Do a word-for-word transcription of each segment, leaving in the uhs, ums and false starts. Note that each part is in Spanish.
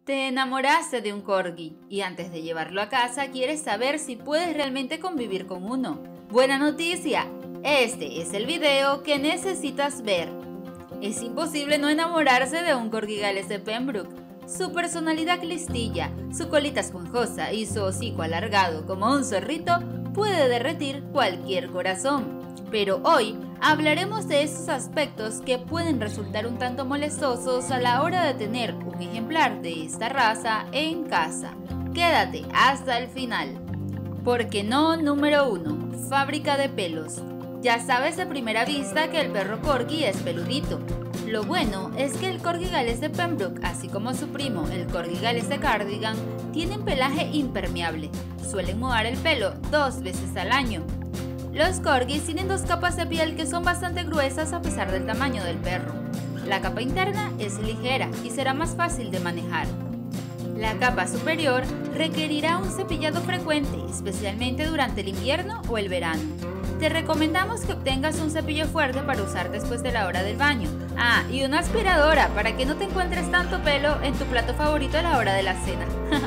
Te enamoraste de un corgi y antes de llevarlo a casa quieres saber si puedes realmente convivir con uno. Buena noticia, este es el video que necesitas ver. Es imposible no enamorarse de un corgi galés de Pembroke. Su personalidad listilla, su colita esponjosa y su hocico alargado como un zorrito puede derretir cualquier corazón. Pero hoy hablaremos de esos aspectos que pueden resultar un tanto molestosos a la hora de tener un ejemplar de esta raza en casa. Quédate hasta el final. ¿Por qué no? Número uno. Fábrica de pelos. Ya sabes de primera vista que el perro corgi es peludito. Lo bueno es que el corgi galés de Pembroke, así como su primo, el corgi galés de Cardigan, tienen pelaje impermeable. Suelen mudar el pelo dos veces al año. Los corgis tienen dos capas de piel que son bastante gruesas a pesar del tamaño del perro. La capa interna es ligera y será más fácil de manejar. La capa superior requerirá un cepillado frecuente, especialmente durante el invierno o el verano. Te recomendamos que obtengas un cepillo fuerte para usar después de la hora del baño. Ah, y una aspiradora para que no te encuentres tanto pelo en tu plato favorito a la hora de la cena.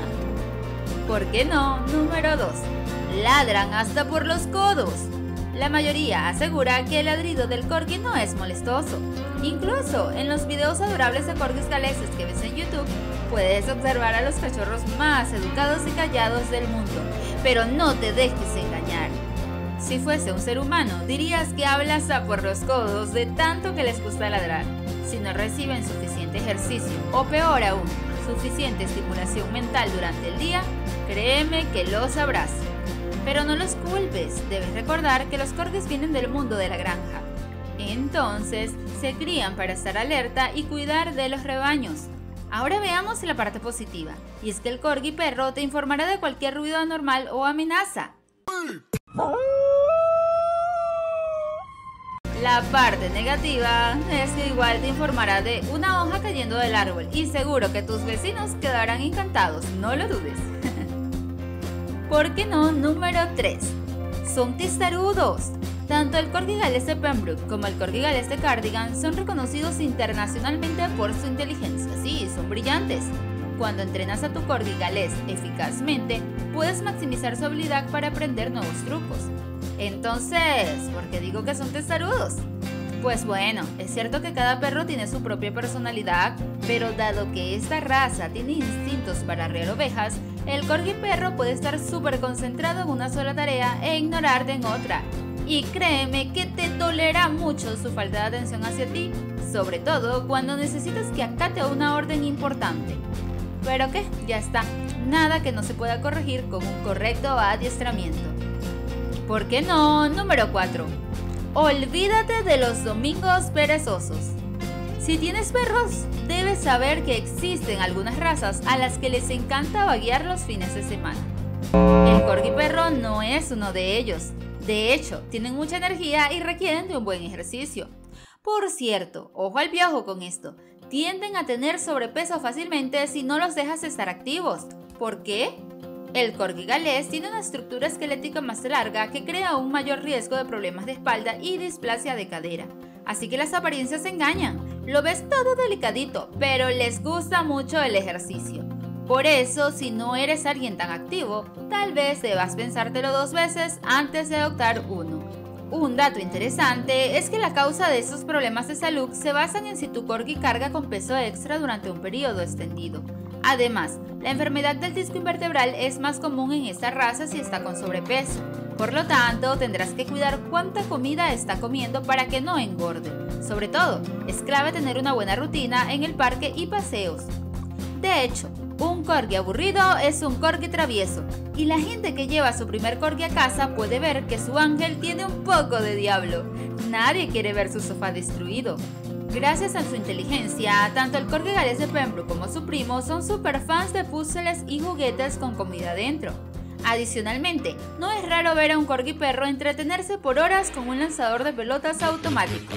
¿Por qué no? Número dos. Ladran hasta por los codos. La mayoría asegura que el ladrido del corgi no es molestoso. Incluso en los videos adorables de corgis galeses que ves en YouTube, puedes observar a los cachorros más educados y callados del mundo. Pero no te dejes engañar. Si fuese un ser humano, dirías que habla hasta por los codos de tanto que les gusta ladrar. Si no reciben suficiente ejercicio, o peor aún, suficiente estimulación mental durante el día, créeme que lo sabrás. Pero no los culpes, debes recordar que los corgis vienen del mundo de la granja. Entonces, se crían para estar alerta y cuidar de los rebaños. Ahora veamos la parte positiva, y es que el corgi perro te informará de cualquier ruido anormal o amenaza. La parte negativa es que igual te informará de una hoja cayendo del árbol y seguro que tus vecinos quedarán encantados, no lo dudes. ¿Por qué no? Número tres. Son testarudos. Tanto el corgi galés de Pembroke como el corgi galés de Cardigan son reconocidos internacionalmente por su inteligencia. Sí, son brillantes. Cuando entrenas a tu corgi galés eficazmente, puedes maximizar su habilidad para aprender nuevos trucos. Entonces, ¿por qué digo que son testarudos? Pues bueno, es cierto que cada perro tiene su propia personalidad, pero dado que esta raza tiene instintos para arrear ovejas, el corgi perro puede estar súper concentrado en una sola tarea e ignorarte en otra. Y créeme que te tolera mucho su falta de atención hacia ti, sobre todo cuando necesitas que acate una orden importante. ¿Pero qué? Ya está, nada que no se pueda corregir con un correcto adiestramiento. ¿Por qué no? Número cuatro. Olvídate de los domingos perezosos. Si tienes perros, debes saber que existen algunas razas a las que les encanta vaguear los fines de semana. El corgi perro no es uno de ellos. De hecho, tienen mucha energía y requieren de un buen ejercicio. Por cierto, ojo al piojo con esto, tienden a tener sobrepeso fácilmente si no los dejas estar activos. ¿Por qué? El corgi galés tiene una estructura esquelética más larga que crea un mayor riesgo de problemas de espalda y displasia de cadera. Así que las apariencias engañan. Lo ves todo delicadito, pero les gusta mucho el ejercicio. Por eso, si no eres alguien tan activo, tal vez debas pensártelo dos veces antes de adoptar uno. Un dato interesante es que la causa de estos problemas de salud se basan en si tu corgi carga con peso extra durante un periodo extendido. Además, la enfermedad del disco invertebral es más común en esta raza si está con sobrepeso. Por lo tanto, tendrás que cuidar cuánta comida está comiendo para que no engorde. Sobre todo, es clave tener una buena rutina en el parque y paseos. De hecho, un corgi aburrido es un corgi travieso, y la gente que lleva su primer corgi a casa puede ver que su ángel tiene un poco de diablo. Nadie quiere ver su sofá destruido. Gracias a su inteligencia, tanto el corgi galés de Pembroke como su primo son super fans de puzzles y juguetes con comida dentro. Adicionalmente, no es raro ver a un corgi perro entretenerse por horas con un lanzador de pelotas automático.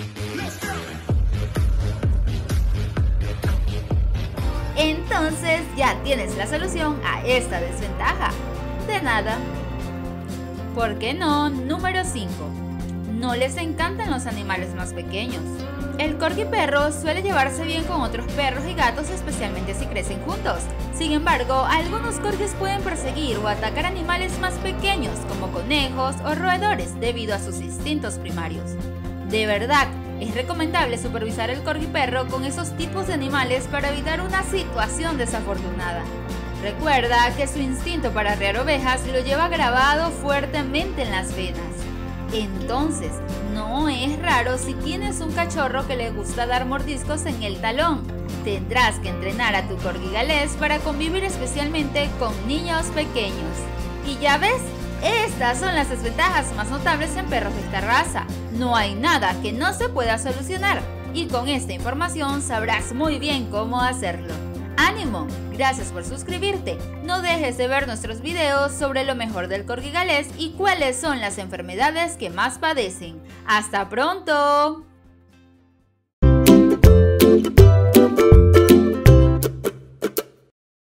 Entonces ya tienes la solución a esta desventaja. De nada. ¿Por qué no? Número cinco. no les encantan los animales más pequeños. El corgi perro suele llevarse bien con otros perros y gatos, especialmente si crecen juntos. Sin embargo, algunos corgis pueden perseguir o atacar animales más pequeños como conejos o roedores debido a sus instintos primarios. De verdad, es recomendable supervisar el corgi perro con esos tipos de animales para evitar una situación desafortunada. Recuerda que su instinto para arrear ovejas lo lleva grabado fuertemente en las venas. Entonces, no es raro si tienes un cachorro que le gusta dar mordiscos en el talón. Tendrás que entrenar a tu corgi galés para convivir especialmente con niños pequeños. Y ya ves, estas son las desventajas más notables en perros de esta raza. No hay nada que no se pueda solucionar, y con esta información sabrás muy bien cómo hacerlo. ¡Ánimo! Gracias por suscribirte. No dejes de ver nuestros videos sobre lo mejor del corgi galés y cuáles son las enfermedades que más padecen. ¡Hasta pronto!